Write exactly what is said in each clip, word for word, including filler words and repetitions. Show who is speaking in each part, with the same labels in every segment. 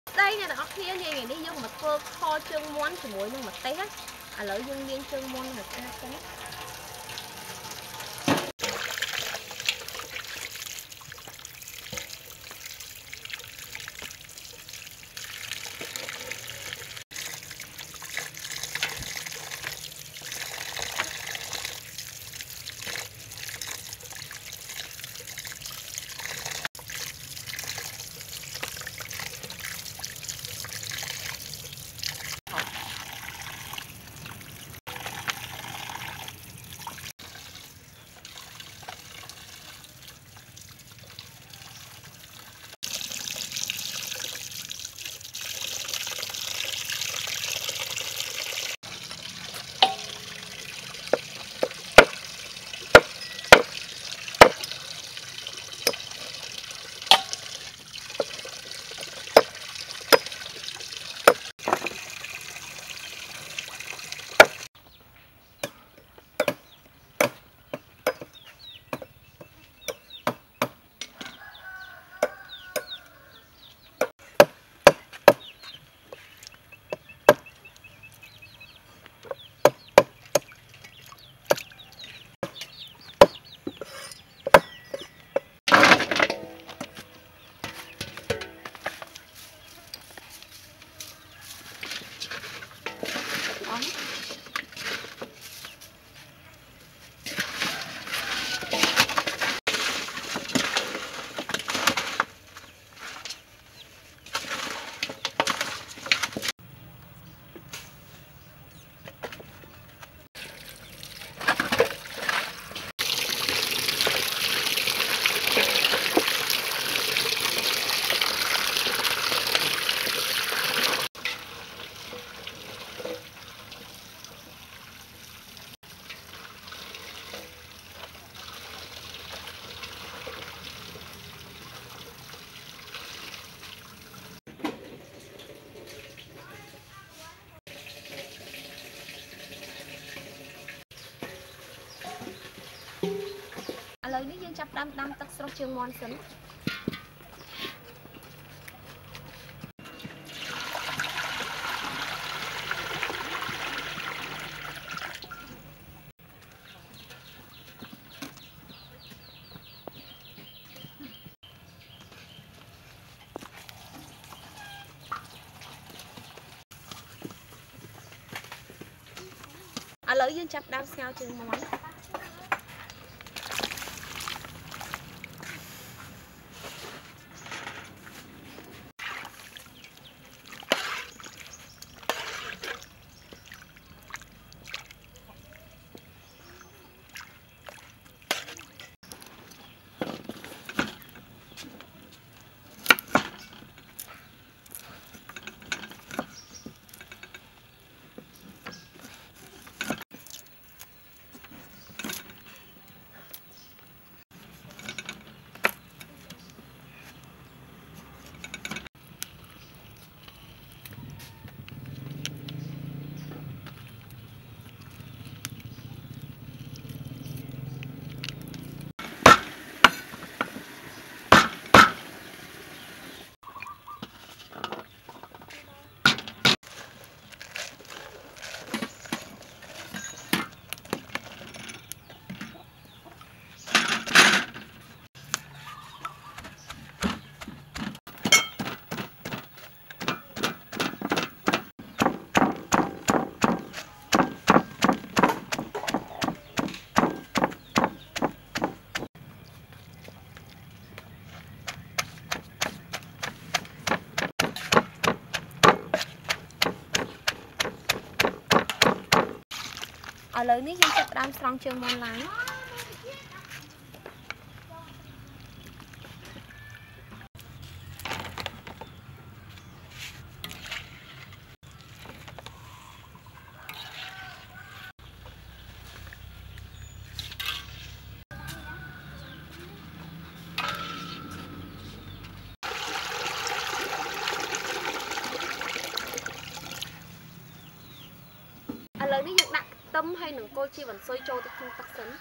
Speaker 1: đây nè nó kia như ngày đi dùng mà phơ kho trương món chỉ muối nhưng mà té à lỡ dùng viên trương món là té té lời ní dương chắp đâm đâm tắc sốt chương món sấn à lời dương chắp đâm xeo chương món à lời ní dương chắp đâm xong chương món lái à lời ní dương đặt tâm hay nâng cô chi vẫn xôi trâu tới không tắc sấn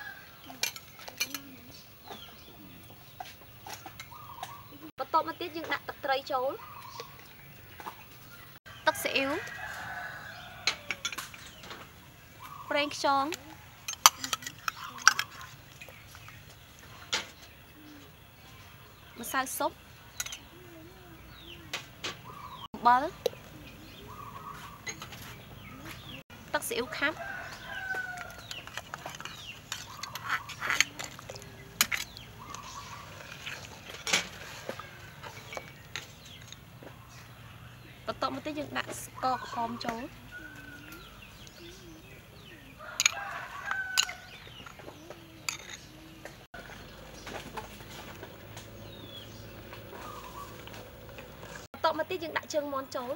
Speaker 1: và tốt mà tiết dương đặt tập trây trâu tắc sẽ yếu Prank chong mà sao súp bơ tắc sẽ yếu khắp và tọa một tí dương đã co khom chấu tọa một tí dương đã chân món chấu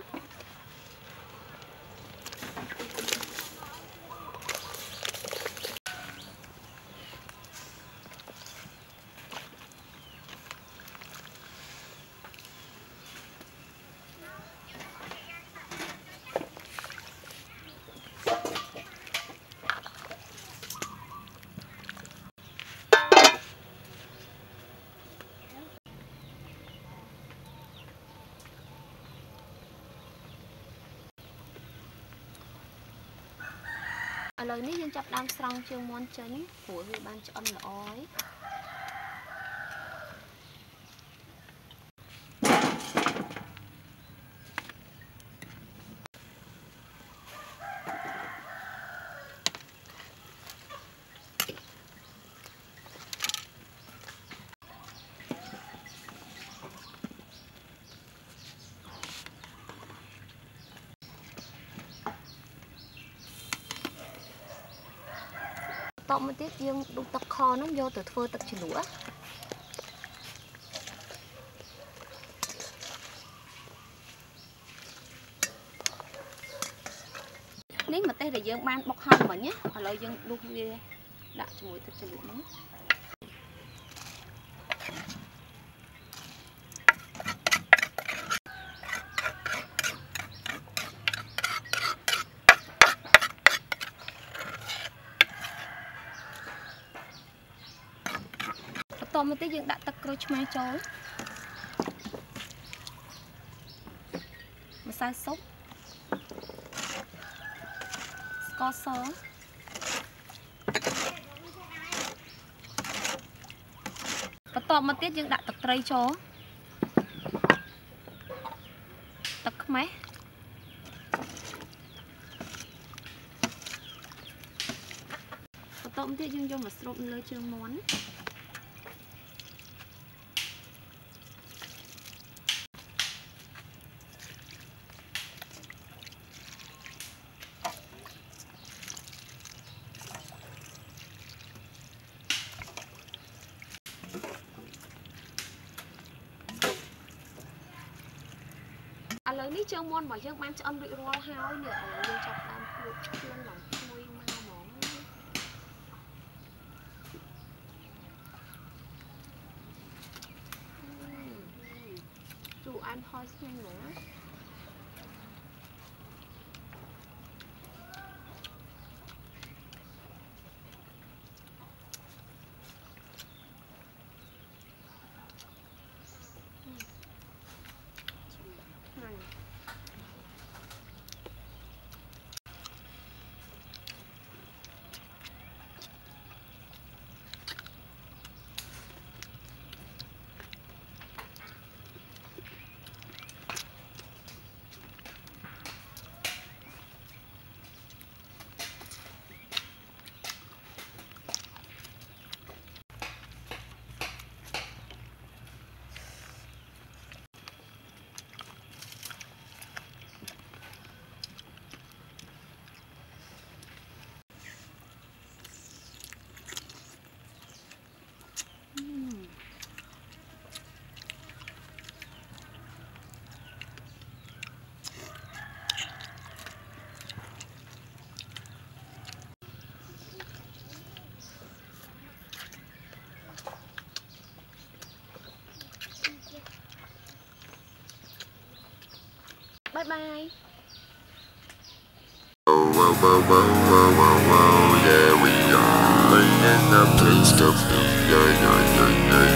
Speaker 1: lời ní dương chập đam song chương món chấn của người ban cho ăn là ói tọa một tiết dương đục tắc kho nó vô từ phơi tắc chỉ lúa nếu mà tết là dương ban bọc hông mà nhé hoặc là dương đục về đặt cho mỗi tắc chỉ lúa nữa tôm một tí dương đã tắc crush mai chối mà sai sốt có sớ và tôm một tí dương đã tắc tray chó tắc mấy và tôm một tí dương vô mà sốt lơ chương món lời ní chương môn bảo dương ban cho ăn bị ro hao nữa ở dương chọc đam luộc lên lòng chui mau mỏng chủ ăn thôi nhanh nữa bye bye.
Speaker 2: Whoa, whoa, whoa, whoa, whoa, whoa, yeah, we are in the place to be, yeah, yeah, yeah, yeah.